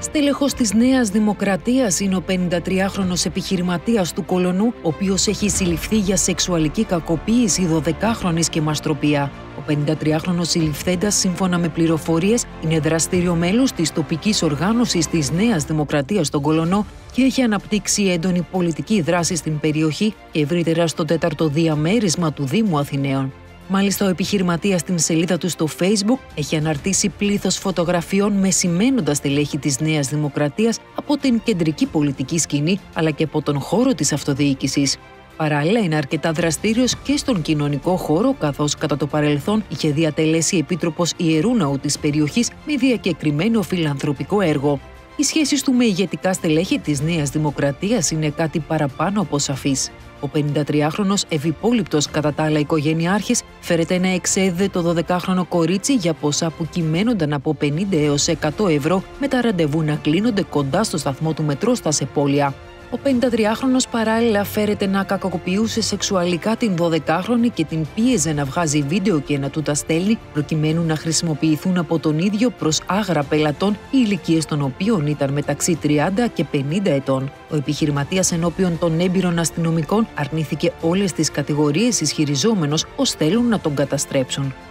Στέλεχος της Νέας Δημοκρατίας είναι ο 53χρονος επιχειρηματίας του Κολονού, ο οποίος έχει συλληφθεί για σεξουαλική κακοποίηση 12χρονης και μαστροπία. Ο 53χρονος συλληφθέντας, σύμφωνα με πληροφορίες, είναι δραστήριο μέλος της τοπικής οργάνωσης της Νέας Δημοκρατίας στον Κολονό και έχει αναπτύξει έντονη πολιτική δράση στην περιοχή και ευρύτερα στο 4ο διαμέρισμα του Δήμου Αθηναίων. Μάλιστα, ο επιχειρηματίας στην σελίδα του στο Facebook έχει αναρτήσει πλήθος φωτογραφιών με σημαίνοντα στελέχη της Νέας Δημοκρατίας από την κεντρική πολιτική σκηνή αλλά και από τον χώρο της αυτοδιοίκησης. Παράλληλα, είναι αρκετά δραστήριος και στον κοινωνικό χώρο, καθώς κατά το παρελθόν είχε διατελέσει επίτροπος Ιερού Ναού της περιοχής με διακεκριμένο φιλανθρωπικό έργο. Οι σχέσεις του με ηγετικά στελέχη της Νέας Δημοκρατίας είναι κάτι παραπάνω από σαφείς. Ο 53χρονος, ευυπόληπτος κατά τα άλλα οικογενειάρχης, φέρεται να εξέδιδε το 12χρονο κορίτσι για ποσά που κυμαίνονταν από 50 έως 100 ευρώ, με τα ραντεβού να κλείνονται κοντά στο σταθμό του μετρό στα Σεπόλια. Ο 53χρονος παράλληλα φέρεται να κακοποιούσε σεξουαλικά την 12χρονη και την πίεζε να βγάζει βίντεο και να του τα στέλνει, προκειμένου να χρησιμοποιηθούν από τον ίδιο προς άγρα πελατών, οι ηλικίες των οποίων ήταν μεταξύ 30 και 50 ετών. Ο επιχειρηματίας ενώπιον των έμπειρων αστυνομικών αρνήθηκε όλες τις κατηγορίες, ισχυριζόμενος πως θέλουν να τον καταστρέψουν.